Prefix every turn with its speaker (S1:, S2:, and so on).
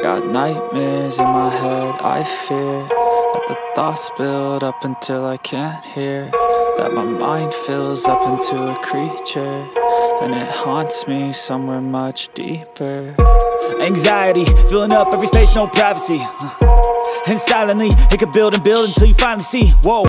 S1: got nightmares in my head, I fear that the thoughts build up until I can't hear, that my mind fills up into a creature, and it haunts me somewhere much deeper. Anxiety, filling up every space, no privacy, and silently, it could build and build until you finally see, whoa,